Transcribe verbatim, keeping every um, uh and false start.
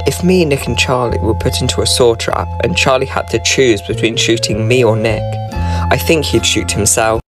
If me, Nick and Charlie were put into a saw trap and Charlie had to choose between shooting me or Nick, I think he'd shoot himself.